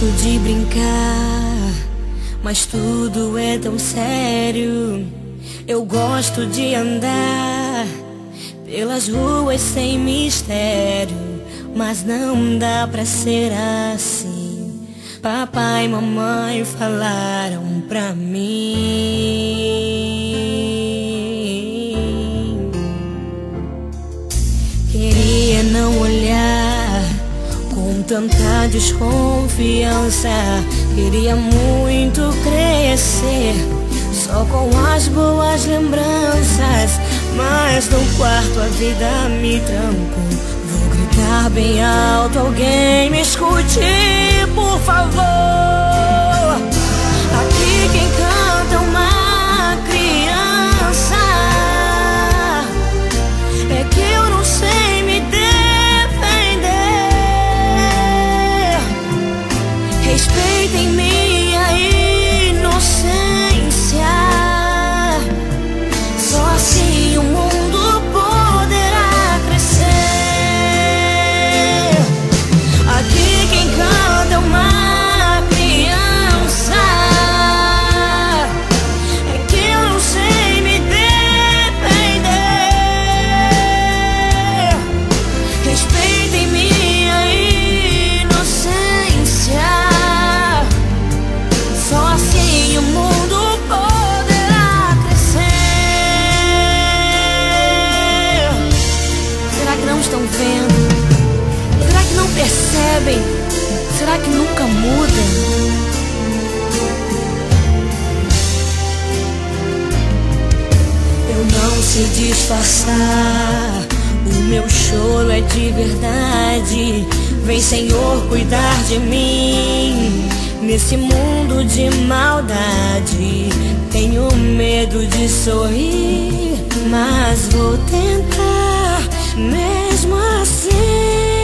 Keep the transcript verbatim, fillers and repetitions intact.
gosto de brincar, mas tudo é tão sério. Eu gosto de andar pelas ruas sem mistério, mas não dá pra ser assim. Papai e mamãe falaram pra mim. Queria não olhar com tanta desconfiança, queria muito crescer só com as boas lembranças, mas no quarto a vida me trancou. Vou gritar bem alto, alguém me escute, por favor. Aqui quem canta é uma criança, é que eu não sei me defender. Respeitem minha inocência, só assim o mundo poderá crescer. Aqui quem canta é uma criança, é que eu não sei me defender. Respeitem minha inocência, só assim o mundo poderá crescer. Será que não estão vendo? Será que não percebem? Será que nunca muda? Eu não sei disfarçar, o meu choro é de verdade. Vem, Senhor, cuidar de mim nesse mundo de maldade. Tenho medo de sorrir, mas vou tentar mesmo assim.